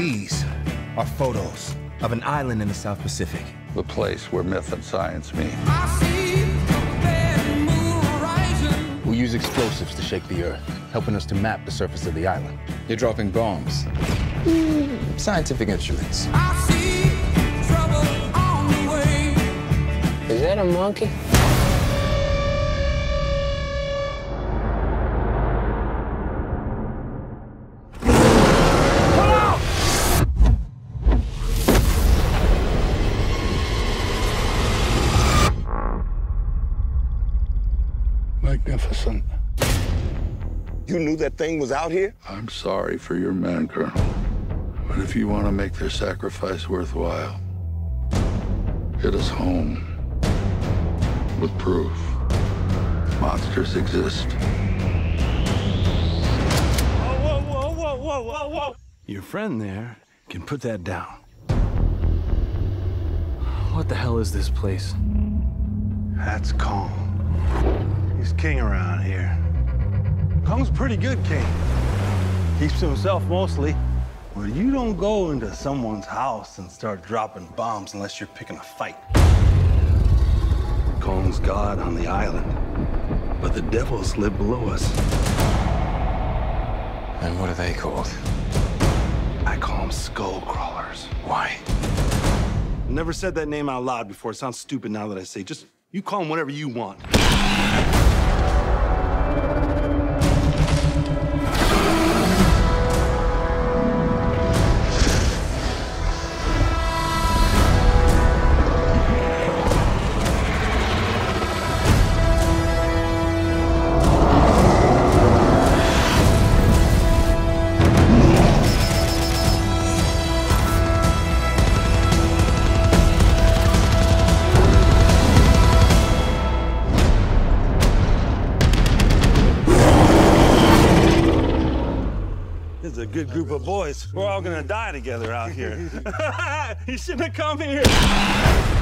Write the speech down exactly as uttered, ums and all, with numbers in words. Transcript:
These are photos of an island in the South Pacific. The place where myth and science meet. We use explosives to shake the earth, helping us to map the surface of the island. You're dropping bombs. Mm, scientific instruments. Is that a monkey? Magnificent. You knew that thing was out here? I'm sorry for your men, Colonel. But if you want to make their sacrifice worthwhile, get us home with proof. Monsters exist. Whoa, whoa, whoa, whoa, whoa, whoa! Your friend there can put that down. What the hell is this place? That's Kong. He's king around here. Kong's pretty good king. Keeps to himself mostly. Well, you don't go into someone's house and start dropping bombs unless you're picking a fight. Kong's God on the island, but the devils live below us. And what are they called? I call them skull crawlers. Why? Never said that name out loud before. It sounds stupid now that I say. Just, you call them whatever you want. This is a good group of boys. We're all gonna die together out here. You shouldn't have come here.